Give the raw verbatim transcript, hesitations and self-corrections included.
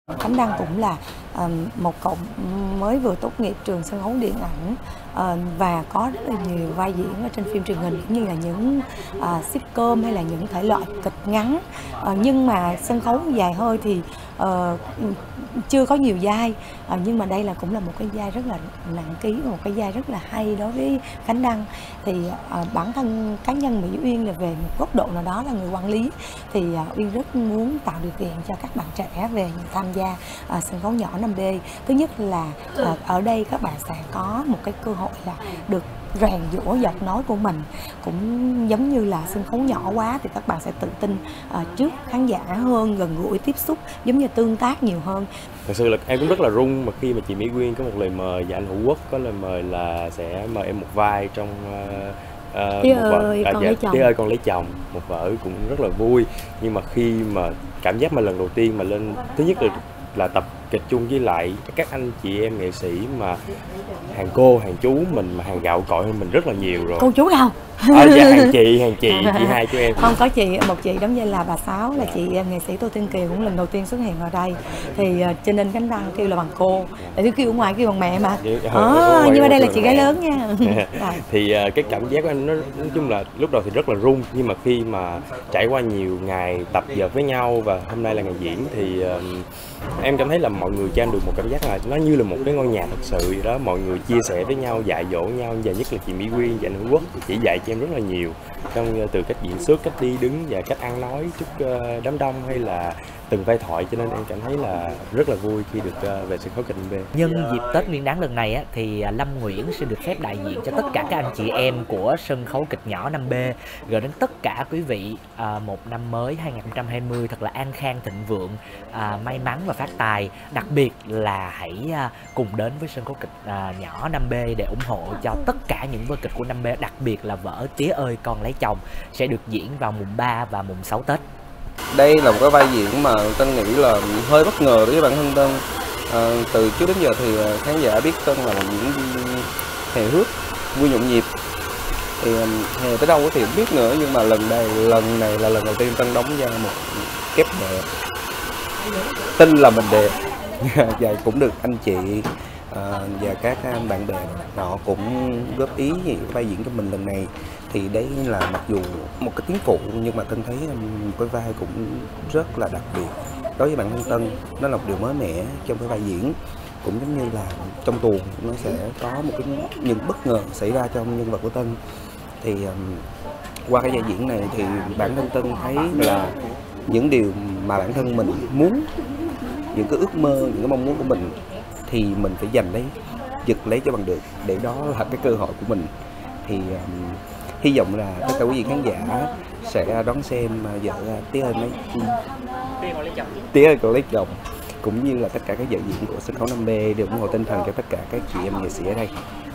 Khánh Đăng cũng là uh, một cậu mới vừa tốt nghiệp trường sân khấu điện ảnh uh, và có rất là nhiều vai diễn ở trên phim truyền hình, cũng như là những uh, sitcom hay là những thể loại kịch ngắn. Uh, nhưng mà sân khấu dài hơi thì uh, chưa có nhiều vai, uh, nhưng mà đây là cũng là một cái vai rất là nặng ký, một cái vai rất là hay đối với Khánh Đăng. Thì uh, bản thân cá nhân Mỹ Uyên là về một góc độ nào đó là người quản lý, thì uh, Uyên rất muốn tạo điều kiện cho các bạn trẻ về tham gia uh, sân khấu nhỏ năm B. Thứ nhất là uh, ở đây các bạn sẽ có một cái cơ hội là được rèn giũa giọng nói của mình, cũng giống như là sân khấu nhỏ quá thì các bạn sẽ tự tin uh, trước khán giả hơn, gần gũi tiếp xúc, giống như tương tác nhiều hơn. Thật sự là em cũng rất là rung mà khi mà chị Mỹ Uyên có một lời mời và anh Hữu Quốc có lời mời là sẽ mời em một vai trong uh, uh, Tía một ơi, vở, con à, lấy dạ, chồng. Tía ơi con lấy chồng, một vở cũng rất là vui. Nhưng mà khi mà cảm giác mà lần đầu tiên mà lên, thứ nhất là là tập kịch chung với lại các anh chị em nghệ sĩ mà hàng cô, hàng chú mình mà hàng gạo cội hơn mình rất là nhiều rồi. Cô chú đâu? À, dạ, hàng chị, hàng chị, chị hai của em. Không, có chị, một chị đóng vai là bà Sáu, là chị nghệ sĩ Tô Thiên Kiều, cũng lần đầu tiên xuất hiện ở đây. Thì uh, cho nên Khánh Đăng kêu là bằng cô, tại thứ kêu ở ngoài kêu bằng mẹ mà. À, nhưng mà đây là chị gái lớn nha. Thì uh, cái cảm giác của anh nó nói chung là lúc đầu thì rất là rung, nhưng mà khi mà trải qua nhiều ngày tập dượt với nhau và hôm nay là ngày diễn thì uh, em cảm thấy là mọi người cho em được một cảm giác là nó như là một cái ngôi nhà thật sự vậy đó. Mọi người chia sẻ với nhau, dạy dỗ nhau, và nhất là chị Mỹ Uyên và anh Hữu Quốc chỉ dạy cho em rất là nhiều, trong từ cách diễn xuất, cách đi đứng và cách ăn nói trước đám đông hay là từng vai thoại, cho nên em cảm thấy là rất là vui khi được về sân khấu kịch B. Nhân dịp Tết Nguyên đán lần này á, thì Lâm Nguyễn sẽ được phép đại diện cho tất cả các anh chị em của sân khấu kịch nhỏ năm B gửi đến tất cả quý vị à, một năm mới hai nghìn không trăm hai mươi thật là an khang thịnh vượng, à, may mắn và phát tài. Đặc biệt là hãy à, cùng đến với sân khấu kịch à, nhỏ năm B để ủng hộ cho tất cả những vở kịch của năm B, đặc biệt là vở Tía ơi con lấy chồng sẽ được diễn vào mùng ba và mùng sáu Tết. Đây là một cái vai diễn mà Tân nghĩ là hơi bất ngờ đối với bản thân Tân. À, từ trước đến giờ thì khán giả biết Tân là một diễn viên hề hước, vui nhộn nhịp. Thì hề tới đâu thì không biết nữa, nhưng mà lần này lần này là lần đầu tiên Tân đóng ra một kép đẹp, tin là mình đẹp và cũng được anh chị à, và các bạn bè họ cũng góp ý về vai diễn của mình lần này. Thì đấy là mặc dù một cái tiếng phụ nhưng mà Tân thấy một cái vai cũng rất là đặc biệt đối với bản thân Tân. Nó là một điều mới mẻ trong cái vai diễn, cũng giống như là trong tuồng nó sẽ có một cái những bất ngờ xảy ra trong nhân vật của Tân. Thì um, qua cái vai diễn này thì bản thân Tân thấy là những điều mà bản thân mình muốn, những cái ước mơ, những cái mong muốn của mình thì mình phải giành lấy, giật lấy cho bằng được, để đó là cái cơ hội của mình. Thì um, hy vọng là tất cả quý vị khán giả sẽ đón xem vở Tía ơi lấy Tía ơi còn lấy chồng, cũng như là tất cả các vở diễn của sân khấu năm B đều ủng hộ tinh thần cho tất cả các chị em nghệ sĩ ở đây.